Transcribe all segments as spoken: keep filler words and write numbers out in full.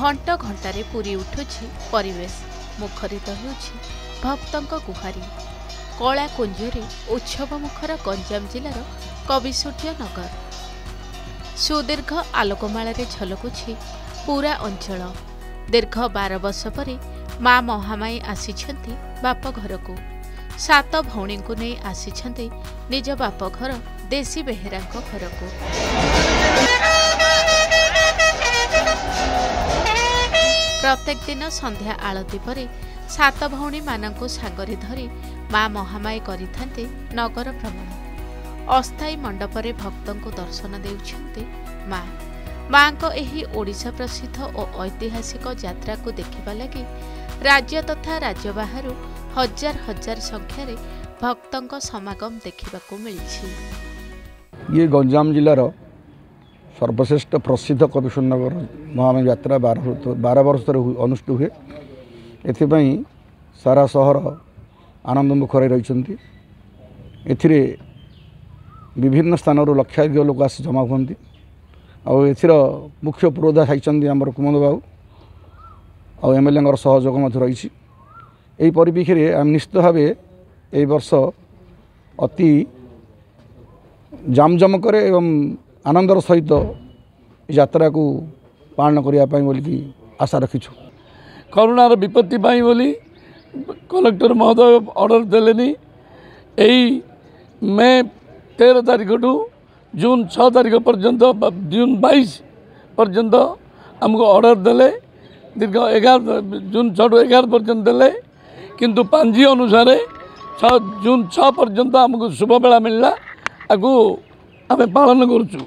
घंट घंटारे पूरी उठुछि परिवेश मुखरित होउछि भक्तंक गुहारी कला कुंजरे उत्सव मुखर गंजाम जिलार कविसूर्य नगर सुदीर्घ आलोकमालारे झलकुछि पूरा अंचल। दीर्घ बार वर्ष पर माँ महामाई आसिछन्ति बाप घर को सात भौणी को नहीं आसिछन्ति निज बाप घर देसी बेहेरा घर को। प्रत्येक दिन संध्या आलती पर सात भौणी मानंकु सांगरे धरी माँ महामाई करिथान्ते नगर भ्रमण। अस्थायी मंडपरे भक्तंकु दर्शन देउछन्ते माँ माँ को एही ओडिशा प्रसिद्ध और ऐतिहासिक यात्रा को देखिबा लगी राज्य तथा राज्य बाहर हजार हजार संख्यार भक्तंक समागम देखिबाकू मिलिछि। ये गंजाम जिलार सर्वश्रेष्ठ प्रसिद्ध कविसूर्य नगर महामाई यात्रा बारह बारह वर्ष अनुष्ठित हुए। एथिपाई सारा सहर आनंद मुखर रही। एथिरे विभिन्न स्थान लक्षाधिक लोक आसी जमा हुंती। आउ एथिर मुख्य पुरोधा खाई आमर कुमुद बाबू और एम एल ए सहयोग रही। यही परिप्रेक्षी में आम निश्चित भाव ए वर्ष अति जामजमक एवं आनंदर सहित यात्रा को पालन करने बोली आशा रखीछु। करोनार विपत्ति बोली कलेक्टर महोदय ऑर्डर देलेनी यही मे तेरह तारीख टू जून छः तारीख पर्यंत जून बाईस पर्यंत आमको ऑर्डर देले दीर्घ एगार जून छः टू एगार पर्यंत देले किंतु पांजी अनुसार छः जून छः पर्यंत आमको शुभ बेला मिलला आगु आम पालन करुचु।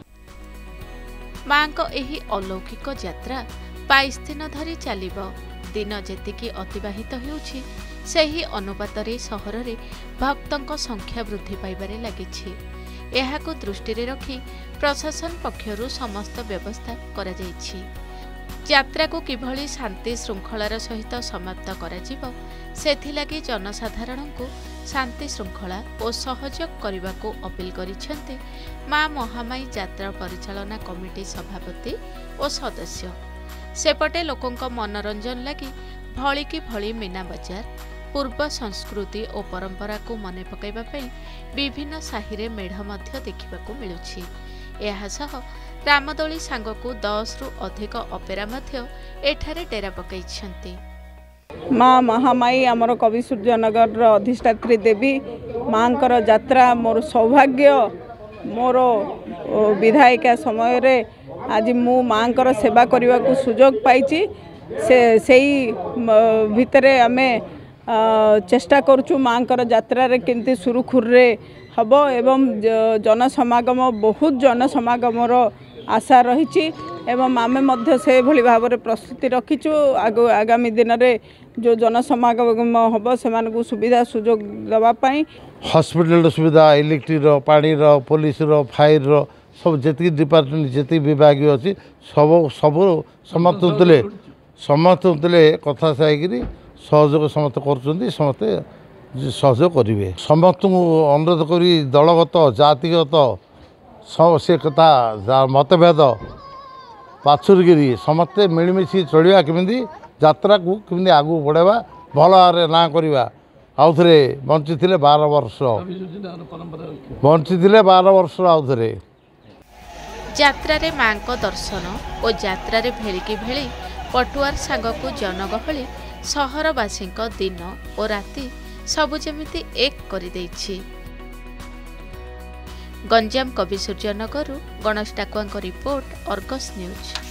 माँ को एही अलौकिक यात्रा बाईस दिन धरी चलिबो। दिन जेतिकी अतिबाहित हेउछि सेही अनुपातरे सहर रे भक्तंक संख्या वृद्धि पाइबारे लागिछि। एहाको दृष्टि रे रखी प्रशासन पक्षरु समस्त व्यवस्था करा जाइछि। यात्रा को किभली शांति श्रृंखलार सहित समाप्त करा जिवो सेथिलागि जनसाधारण को शांति श्रृंखला और सहयोग करने को अपील करिसेंते माँ महामाई यात्रा परिचालना कमिटी सभापति और सदस्य। सेपटे लोकंक मनोरंजन लगी भली की भली मीना बजार पूर्व संस्कृति और परंपरा को मने पकाइबा पई विभिन्न साहिरे मेढ़ मध्य देखिबाकू मिलुछि। एहा सह रामदोली सांग को दस रु अधिक अपेरा मध्य एठारे डेरा पकाइछन्ति। माँ महामाई आमर कविसूर्य नगर अधिष्ठात्री देवी माँकर यात्रा मोर सौभाग्य मोर विधायिका समय रे आज मु माँकर सेवा करने को सुजोग पाई से सेई भितरे आमे चेष्टा करुचु माँकर यात्रा रे केमती सुरुखुरे हब एवं जनसमागम बहुत जनसमागमर आशा रही एवं आमे मध्य से भली भाव में प्रस्तुति रखीचु। आगो आगामी दिन रे जो जनसमागम हम से सुविधा सुजोग देवाई हॉस्पिटल सुविधा इलेक्ट्रिक पानी पुलिस फायर सब जी डिपार्टमेंट जी विभाग अच्छी सब सब समस्त समस्त कथा साइकि सहयोग समस्त कर सहयोग करेंगे। समस्त अनुरोध करी दलगत जातिगत सब से कथा मतभेद पाछुरगिरी समस्ते मिलमिशि चलिया केमिति यात्रा को केमिति आगू बढ़ावा भल भाव ना करवा आउ थे बंची थे बारह वर्ष बंची थे बारह वर्ष आउ थे यात्रा रे माँ को दर्शन और यात्रा रे भेलिकी भेली पटुआर सांग को जनगहली सहरवासी दिन और राति सबु जेमिति एक करि दैछि। Ganjam Kabisurya Nagar Ganesh Takua report Argus news.